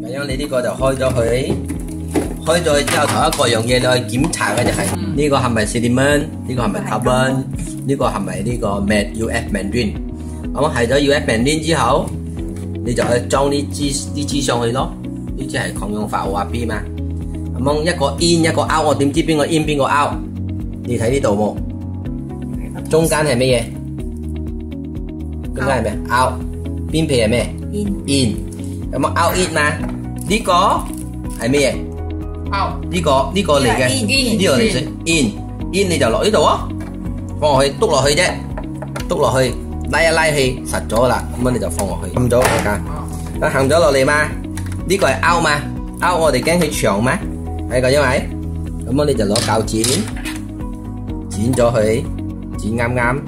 咁樣你呢個就開咗佢，開咗之後頭一個樣嘢你去檢查嘅就係呢個係咪 sediment， 呢個係咪 carbon， 呢個係咪呢個 UF mandarin。咁係咗 UF mandarin之後，你就去裝呢支上去咯。呢支係抗氧化 ORB 嘛。咁一個 in 一個 out， 我點知邊個 in 邊個 out？ 你睇呢度冇？中間係咩嘢？中間係咩 ？out。邊皮係咩 ？in。咁out in 嘛？呢個係咩嘢 ？out。呢個嚟嘅，呢個嚟先 in。in 你就落呢度啊，放落去，篤落去啫，篤落去，拉一拉氣，實咗啦。咁樣你就放落去，冚咗大家。咁行咗落嚟嘛？呢個係 out 嘛 ？out 我哋驚佢長咩？係個因為，咁樣你就攞鉸剪剪咗佢，剪啱啱，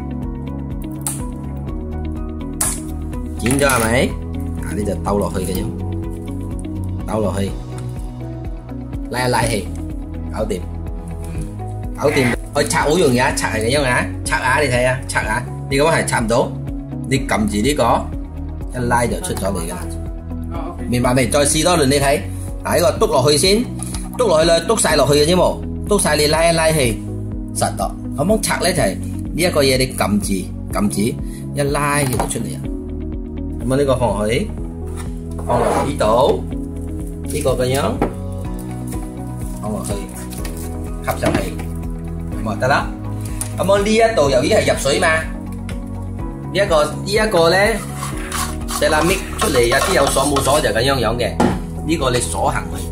剪咗係咪？啊，你就兜落去嘅啫，兜落去，拉一拉氣，搞掂，搞掂。我拆好容易啊，拆係咁樣啊，拆下你睇下，拆下，你咁樣係拆唔到，你撳住呢個，一拉就出咗嚟噶啦。明白未？再試多輪你睇，嗱呢個篤落去先。篤落去啦，篤晒落去嘅啫喎，篤晒你拉一拉氣，實咗。咁樣拆咧就係呢一個嘢，你撳住，一拉佢就出嚟啊。咁啊呢個放落去，放落呢度，呢個咁樣放落去，吸上氣，咁啊得啦。咁我呢一度由於係入水嘛，呢一個咧，ceramic出嚟有啲有鎖冇鎖就咁樣嘅，呢個你鎖行為。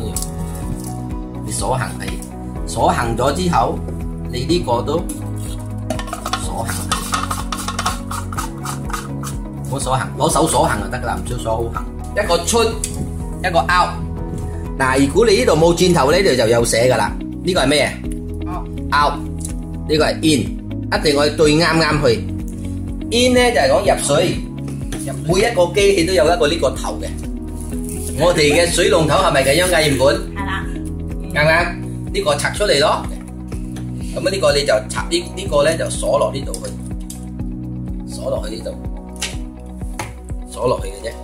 鎖行係鎖行咗之後，你呢個都鎖行，冇鎖行，攞手鎖行就得噶啦，唔需要鎖好行。一個出，一個 out。嗱，如果你呢度冇轉頭咧，呢度就有寫噶啦。呢個係咩？out。呢個係 in， 一定我要對啱啱去。in 咧就係講入水，每一個機器都有一個呢個頭嘅。我哋嘅水龍頭係咪咁樣㗎？原本係啦。啱唔啱？呢個拆出嚟咯，咁啊呢個你就拆呢個咧就鎖落呢度去，鎖落去呢度，鎖落去嘅啫，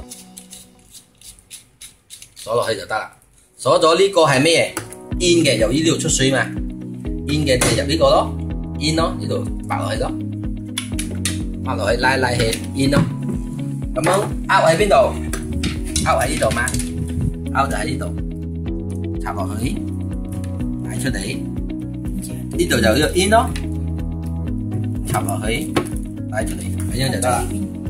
鎖落去就得啦。鎖咗呢個係咩？in 嘅，由於呢度出水嘛 ，in 嘅就入呢個咯 ，in 咯，呢度擺落去咯，擺落去拉一拉氣 in 咯，咁樣 out 喺邊度 ？out 喺呢度嘛 ，out 就喺呢度，插落去。出嚟，呢度就呢個 in 咯，插落去，拉出嚟，咁樣就得啦。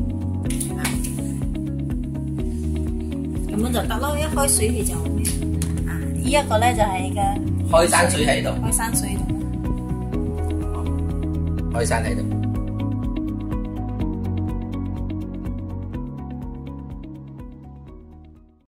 咁樣就得咯，一開水氣就咩啊？呢一個咧就係嘅開山水喺度， 開山水度， 開山喺度。